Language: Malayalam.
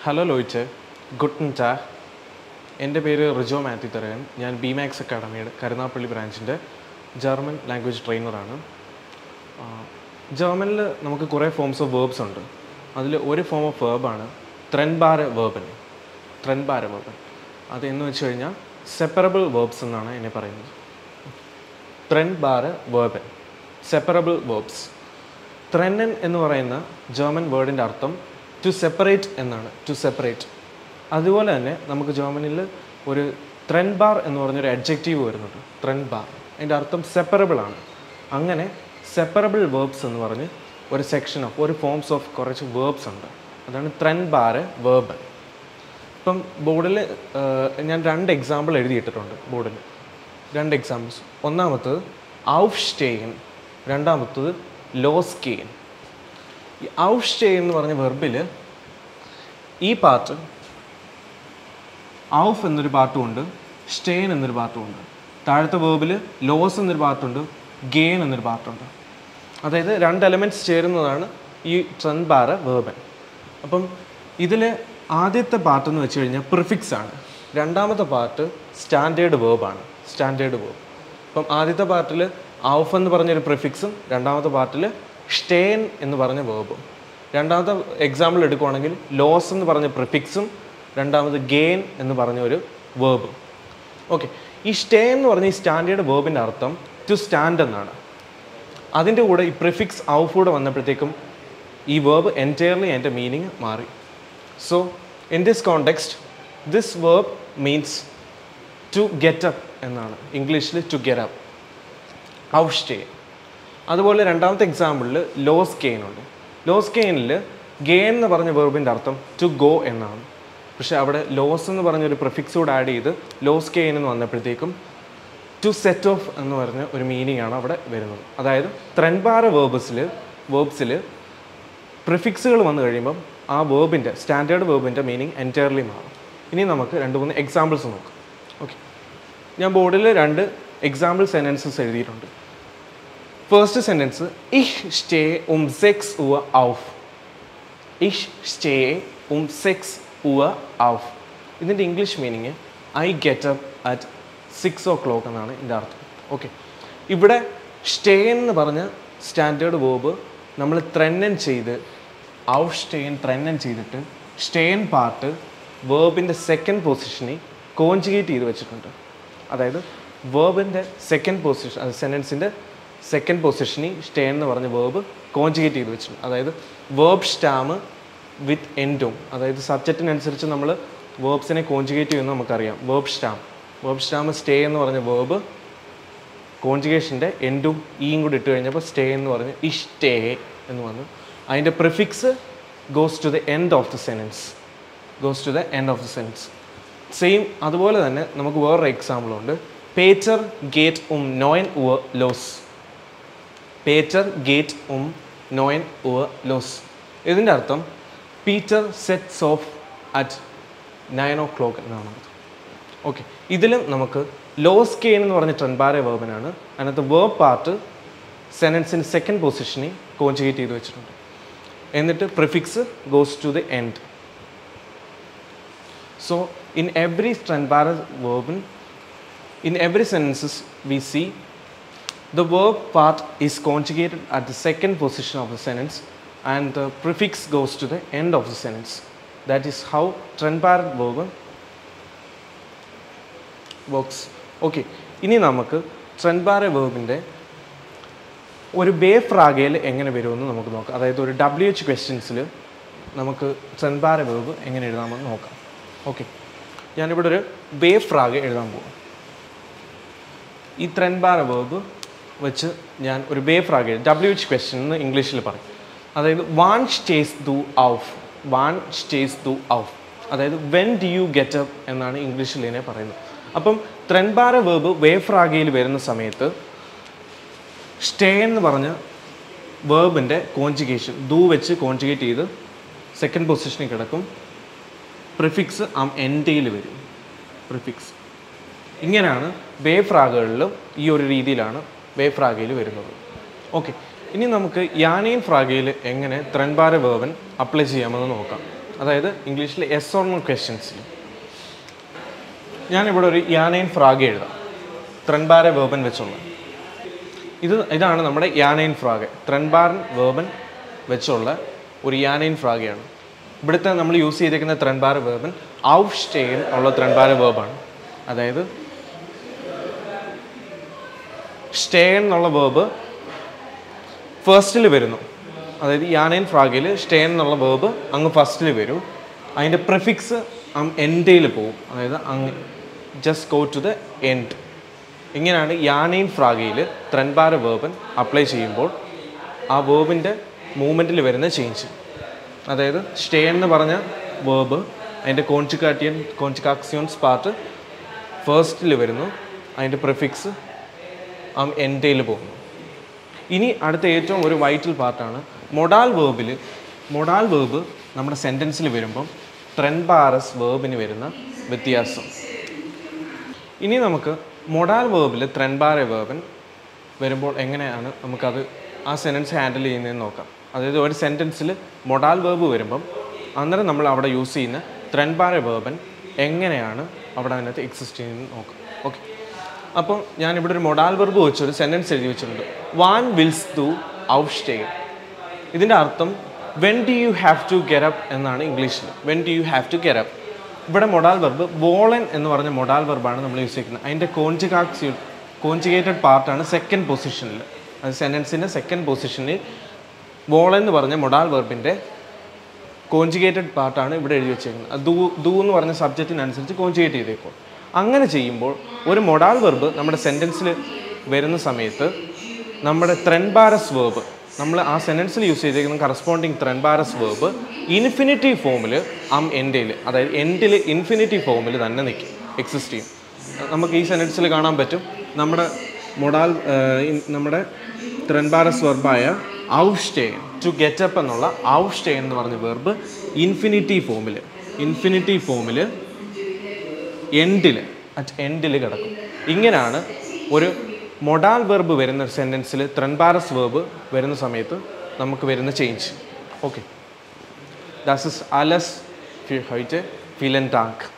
Hello ലോയിച്ച്, ഗുഡൻ tag. എൻ്റെ പേര് റിജോ മാത്യു തരകൻ. ഞാൻ ബിമാക്സ് അക്കാഡമിയുടെ കരുനാഗപ്പള്ളി ബ്രാഞ്ചിൻ്റെ ജർമ്മൻ ലാംഗ്വേജ് ട്രെയിനറാണ്. ജർമ്മനിൽ നമുക്ക് കുറേ ഫോംസ് ഓഫ് വേർബ്സ് ഉണ്ട്. അതിൽ ഒരു ഫോം ഓഫ് വേർബാണ് ത്രെൻബാരെ വേർബൻ. അതെന്ന് വെച്ച് കഴിഞ്ഞാൽ സെപ്പറബിൾ വേർബ്സ് എന്നാണ് എന്നെ പറയുന്നത്. ത്രെൻബാരെ വേർബൻ, സെപ്പറബിൾ വേർബ്സ്. ത്രെന്നൻ എന്ന് പറയുന്ന ജർമ്മൻ വേർഡിൻ്റെ അർത്ഥം ടു സെപ്പറേറ്റ് എന്നാണ്, ടു സെപ്പറേറ്റ്. അതുപോലെ തന്നെ നമുക്ക് ജർമ്മനിൽ ഒരു ത്രെൻബാർ എന്ന് പറഞ്ഞൊരു അഡ്ജക്റ്റീവ് വരുന്നുണ്ട്, ത്രെൻബാർ. അതിൻ്റെ അർത്ഥം സെപ്പറബിൾ ആണ്. അങ്ങനെ സെപ്പറബിൾ വേർബ്സ് എന്ന് പറഞ്ഞ് ഒരു സെക്ഷൻ ഓഫ് ഒരു ഫോംസ് ഓഫ് കുറച്ച് വേർബ്സ് ഉണ്ട്. അതാണ് ത്രെൻബാരെ വേർബൻ. ഇപ്പം ബോർഡിൽ ഞാൻ 2 എക്സാമ്പിൾ എഴുതിയിട്ടിട്ടുണ്ട്. ബോർഡിൽ 2 എക്സാമ്പിൾസ്. ഒന്നാമത്തത് ഔഫ്സ്റ്റേൻ, രണ്ടാമത്തത് ലോസ്കെയിൻ. ഈ ഔഫ്സ്റ്റേൻ എന്ന് പറഞ്ഞ വെർബിൽ ഈ പാർട്ട് ഔഫ് എന്നൊരു പാർട്ടുമുണ്ട്, സ്റ്റേൻ എന്നൊരു പാർട്ടുമുണ്ട്. താഴത്തെ വേർബിൽ ലോസ് എന്നൊരു പാർട്ടുണ്ട്, ഗെയിൻ എന്നൊരു പാർട്ടുണ്ട്. അതായത് 2 എലമെൻറ്റ്സ് ചേരുന്നതാണ് ഈ ത്രെൻബാരെ വേർബൻ. അപ്പം ഇതിൽ ആദ്യത്തെ പാർട്ട് എന്ന് വെച്ച് കഴിഞ്ഞാൽ പ്രിഫിക്സ് ആണ്. രണ്ടാമത്തെ പാർട്ട് സ്റ്റാൻഡേർഡ് വേർബാണ്, സ്റ്റാൻഡേർഡ് വേർബ്. അപ്പം ആദ്യത്തെ പാർട്ടിൽ ഔഫ് എന്ന് പറഞ്ഞൊരു പ്രിഫിക്സും രണ്ടാമത്തെ പാർട്ടിൽ സ്റ്റേൻ എന്ന് പറഞ്ഞ വേർബും. രണ്ടാമത്തെ എക്സാമ്പിൾ എടുക്കുവാണെങ്കിൽ ലോസ് എന്ന് പറഞ്ഞ പ്രിഫിക്സും രണ്ടാമത് ഗെയിൻ എന്ന് പറഞ്ഞ ഒരു വേർബും. ഓക്കെ, ഈ സ്റ്റേ എന്ന് പറഞ്ഞ ഈ സ്റ്റാൻഡേർഡ് വേർബിൻ്റെ അർത്ഥം ടു സ്റ്റാൻഡ് എന്നാണ്. അതിൻ്റെ കൂടെ ഈ പ്രിഫിക്സ് ഔഫ് കൂടെ വന്നപ്പോഴത്തേക്കും ഈ വേർബ് എൻറ്റയർലി അതിൻ്റെ മീനിങ് മാറി. So in this context this verb means to get up എന്നാണ്, ഇംഗ്ലീഷിൽ ടു ഗെറ്റ് അപ്പ്, ഔഫ്സ്റ്റേൻ. അതുപോലെ രണ്ടാമത്തെ എക്സാമ്പിളിൽ ലോസ് ഗെയിൻ ഉണ്ട്. ലോസ് ഗെയിനിൽ ഗെയിൻ എന്ന് പറഞ്ഞ വേർബിൻ്റെ അർത്ഥം ടു ഗോ എന്നാണ്. പക്ഷേ അവിടെ ലോസ് എന്ന് പറഞ്ഞൊരു പ്രിഫിക്സ് കൂടെ ആഡ് ചെയ്ത് ലോസ് ഗെയിൻ എന്ന് വന്നപ്പോഴത്തേക്കും ടു സെറ്റ് ഓഫ് എന്ന് പറഞ്ഞ ഒരു മീനിങ് ആണ് അവിടെ വരുന്നത്. അതായത് ത്രെൻബാരെ വേർബ്സിൽ പ്രിഫിക്സുകൾ വന്നു കഴിയുമ്പം ആ വേർബിൻ്റെ സ്റ്റാൻഡേർഡ് വേർബിൻ്റെ മീനിങ് എൻറ്റയർലി മാറും. ഇനി നമുക്ക് 2-3 എക്സാമ്പിൾസ് നോക്കാം. ഓക്കെ, ഞാൻ ബോർഡിൽ 2 എക്സാമ്പിൾ സെൻറ്റൻസസ് എഴുതിയിട്ടുണ്ട്. ഫസ്റ്റ് സെൻറ്റൻസ് ഇഷ് സ്റ്റേ 6 Uhr auf. ഇഷ് സ്റ്റേ 6 Uhr auf. ഇതിൻ്റെ English meaning I get up at 6 o'clock എന്നാണ് ഇതിൻ്റെ അർത്ഥം. ഓക്കെ, ഇവിടെ സ്റ്റേ എന്ന് പറഞ്ഞ സ്റ്റാൻഡേർഡ് വേർബ് നമ്മൾ ത്രെന്നൻ ചെയ്ത് ഔഫ്സ്റ്റേൻ ത്രെന്നൻ ചെയ്തിട്ട് സ്റ്റേൻ പാർട്ട് വേർബിൻ്റെ സെക്കൻഡ് പൊസിഷനിൽ കോൺജുഗേറ്റ് ചെയ്ത് വെച്ചിട്ടുണ്ട്. അതായത് വേർബിൻ്റെ സെക്കൻഡ് പൊസിഷൻ, അത് സെൻറ്റൻസിൻ്റെ സെക്കൻഡ് പൊസിഷനിൽ സ്റ്റേൻ എന്ന് പറഞ്ഞ വേർബ് കോൺജുഗേറ്റ് ചെയ്ത് വെച്ചിട്ടുണ്ട്. അതായത് വേർബ് സ്റ്റാം വിത്ത് എൻഡും, അതായത് സബ്ജക്റ്റിനനുസരിച്ച് നമ്മൾ വേർബ്സിനെ കോൺജുഗേറ്റ് ചെയ്യുമെന്ന് നമുക്കറിയാം. വേർബ് സ്റ്റാം സ്റ്റേ എന്ന് പറഞ്ഞ വേർബ് കോൺജുഗേഷൻ്റെ എൻഡും ഈയും കൂടി ഇട്ട് കഴിഞ്ഞപ്പോൾ സ്റ്റേ എന്ന് പറഞ്ഞ് ഇഷ്ടേ എന്ന് വന്നു. അതിൻ്റെ prefix goes to the end of the sentence, same. അതുപോലെ തന്നെ നമുക്ക് വേറൊരു എക്സാമ്പിളുണ്ട്. പേച്ചർ ഗേറ്റ് 9 Uhr los. പേച്ചർ ഗേറ്റ് 9 Uhr los. ഇതിൻ്റെ അർത്ഥം Peter sets of at 9 o'clock എന്നാണ് അർത്ഥം. ഓക്കെ, ഇതിലും നമുക്ക് ലോസ് ഗെയിൻ എന്ന് പറഞ്ഞ ത്രെൻബാരെ വേർബിനാണ്. അതിനകത്ത് വേർബ് പാർട്ട് സെൻറ്റൻസിൻ്റെ സെക്കൻഡ് പൊസിഷനിൽ കോൺജുഗേറ്റ് ചെയ്ത് വെച്ചിട്ടുണ്ട്. എന്നിട്ട് prefix goes to the end. So in every ത്രെൻബാരെ വേർബിൻ, in every sentences we see the verb part is conjugated at the second position of the sentence and the prefix goes to the end of the sentence. That is how ത്രെൻബാരെ verb works. Okay, ഇനി നമുക്ക് ത്രെൻബാരെ വേർബിൻ്റെ ഒരു ബേ ഫ്രാഗയിൽ എങ്ങനെ വരുമെന്ന് നമുക്ക് നോക്കാം. അതായത് ഒരു WH ക്വസ്റ്റ്യൻസിൽ നമുക്ക് ത്രെൻബാരെ വേർബ് എങ്ങനെ എഴുതാമെന്ന് നോക്കാം. ഓക്കെ, ഞാനിവിടെ ഒരു ബേ ഫ്രാഗ് എഴുതാൻ പോകും. ഈ ത്രെൻബാരെ വേർബ് വെച്ച് ഞാൻ ഒരു ബേ ഫ്രാഗ് WH ക്വസ്റ്റ്യൻ എന്ന് ഇംഗ്ലീഷിൽ പറയും. അതായത് വാൻ സ്റ്റേസ് ദു ഔഫ്, അതായത് when do you get up എന്നാണ് ഇംഗ്ലീഷിൽ ഇതിനെ പറയുന്നത്. അപ്പം ത്രെൻബാരെ വേർബ് ബേ ഫ്രാഗയിൽ വരുന്ന സമയത്ത് സ്റ്റേ എന്ന് പറഞ്ഞ വേർബിൻ്റെ കോൺജുഗേഷൻ ദു വെച്ച് കോൺജുഗേറ്റ് ചെയ്ത് സെക്കൻഡ് പൊസിഷനിൽ കിടക്കും. പ്രിഫിക്സ് എൻഡയിൽ വരും, പ്രിഫിക്സ്. ഇങ്ങനെയാണ് ബേ ഫ്രാഗുകളിലും ഈ ഒരു രീതിയിലാണ് ബേ ഫ്രാഗയിൽ വരുന്നത്. ഓക്കെ, ഇനി നമുക്ക് യാനീൻ ഫ്രാഗയിൽ എങ്ങനെ ത്രെൻബാരെ വേർബൻ അപ്ലൈ ചെയ്യാമെന്ന് നോക്കാം. അതായത് ഇംഗ്ലീഷിൽ യെസ് ഓർ നോ ക്വസ്റ്റ്യൻസിൽ. ഞാനിവിടെ ഒരു യാനൈൻ ഫ്രാഗ് എഴുതാം, ത്രൻബാരെ വേർബൻ വെച്ചുള്ള. ഇതാണ് നമ്മുടെ യാനൈൻ ഫ്രാഗ്, ത്രൻബാരൻ വേർബൻ വെച്ചുള്ള ഒരു യാനൈൻ ഫ്രാഗയാണ്. ഇവിടുത്തെ നമ്മൾ യൂസ് ചെയ്തിരിക്കുന്ന ത്രൻബാര വേർബൻ ഔഫ്സ്റ്റേൻ ഉള്ള ത്രൻബാര വേർബാണ്. അതായത് സ്റ്റേൻ എന്നുള്ള വേർബ് ഫസ്റ്റിൽ വരുന്നു. അതായത് യാനൈൻ ഫ്രാഗിൽ സ്റ്റേൻ എന്നുള്ള വേർബ് അങ്ങ് ഫസ്റ്റിൽ വരും, അതിൻ്റെ പ്രിഫിക്സ് എൻഡയിൽ പോവും. അതായത് അങ്ങ് just go to the end. ഇങ്ങനെയാണ് യാനൈൻ ഫ്രാഗയിൽ ത്രൻബാര വേർബൻ അപ്ലൈ ചെയ്യുമ്പോൾ ആ വേർബിൻ്റെ മൂവ്മെൻറ്റിൽ വരുന്ന ചേഞ്ച്. അതായത് സ്റ്റേ എന്ന് പറഞ്ഞ വേർബ് അതിൻ്റെ കോൺജിക്കാക്സിയോൺസ് പാർട്ട് ഫസ്റ്റിൽ വരുന്നു, അതിൻ്റെ പ്രിഫിക്സ് എൻഡയിൽ പോകുന്നു. ഇനി അടുത്ത ഏറ്റവും ഒരു വൈറ്റൽ പാർട്ടാണ് മൊഡാൽ വേർബിൽ. മൊഡാൽ വേർബ് നമ്മുടെ സെൻറ്റൻസിൽ വരുമ്പം ത്രൻബാരസ് വേർബിന് വരുന്ന വ്യത്യാസം. ഇനി നമുക്ക് മൊഡാൽ വേർബിൽ ത്രൻബാര വേർബൻ വരുമ്പോൾ എങ്ങനെയാണ് നമുക്കത് ആ സെൻറ്റൻസ് ഹാൻഡിൽ ചെയ്യുന്നതെന്ന് നോക്കാം. അതായത് ഒരു സെൻറ്റൻസിൽ മൊഡാൽ വേർബ് വരുമ്പം അന്നേരം നമ്മൾ അവിടെ യൂസ് ചെയ്യുന്ന ത്രൻബാര വേർബൻ എങ്ങനെയാണ് അവിടെ അതിനകത്ത് എക്സിസ്റ്റ് ചെയ്യുന്നത് നോക്കാം. ഓക്കെ, അപ്പോൾ ഞാനിവിടെ ഒരു മൊഡാൽ വെർബ് വെച്ചൊരു സെൻറ്റൻസ് എഴുതി വെച്ചിട്ടുണ്ട്. വാൻ വിൽസ് ടു ഔഫ്സ്റ്റേൻ. ഇതിൻ്റെ അർത്ഥം when do you have to get up എന്നാണ് ഇംഗ്ലീഷിൽ. When do you have to get up. ഇവിടെ മൊഡാൽ വെർബ് വോളൻ എന്ന് പറഞ്ഞ മൊഡാൽ വെർബാണ് നമ്മൾ യൂസ് ചെയ്യുന്നത്. അതിൻ്റെ കോൺജുഗേറ്റഡ് പാർട്ടാണ് സെക്കൻഡ് പൊസിഷനിൽ. അത് സെൻറ്റൻസിൻ്റെ സെക്കൻഡ് പൊസിഷനിൽ വോളൻ എന്ന് പറഞ്ഞ മൊഡാൽ വെർബിൻ്റെ കോൺജുഗേറ്റഡ് പാർട്ടാണ് ഇവിടെ എഴുതി വെച്ചേക്കുന്നത്. ദൂ എന്ന് പറഞ്ഞ സബ്ജക്റ്റിനനുസരിച്ച് കോൺജുഗേറ്റ് ചെയ്തേക്കും. അങ്ങനെ ചെയ്യുമ്പോൾ ഒരു മൊഡാൽ വെർബ് നമ്മുടെ സെൻറ്റൻസിൽ വരുന്ന സമയത്ത് നമ്മുടെ ത്രൻബാരസ് വേർബ്, നമ്മൾ ആ സെൻറ്റൻസിൽ യൂസ് ചെയ്തിരിക്കുന്ന കറസ്പോണ്ടിങ് ത്രൻബാരസ് വേർബ് ഇൻഫിനിറ്റീവ് ഫോമിൽ എൻഡയിൽ, അതായത് എൻഡിൽ ഇൻഫിനിറ്റീവ് ഫോമിൽ തന്നെ നിൽക്കും, എക്സിസ്റ്റ് ചെയ്യും. നമുക്ക് ഈ സെൻറ്റൻസിൽ കാണാൻ പറ്റും നമ്മുടെ ത്രൻബാരസ് വെർബായ ഔഫ്സ്റ്റേൻ, ടു ഗെറ്റ് അപ്പ് എന്നുള്ള ഔഫ്സ്റ്റേൻ എന്ന് പറഞ്ഞ വെർബ് ഇൻഫിനിറ്റീവ് ഫോമിൽ എൻഡിൽ കിടക്കും. ഇങ്ങനെയാണ് ഒരു മൊഡാൽ വെർബ് വരുന്ന സെൻറ്റൻസിൽ ത്രൻബാരസ് വെർബ് വരുന്ന സമയത്ത് നമുക്ക് വരുന്ന change. Okay, das ist alles für heute. Vielen Dank.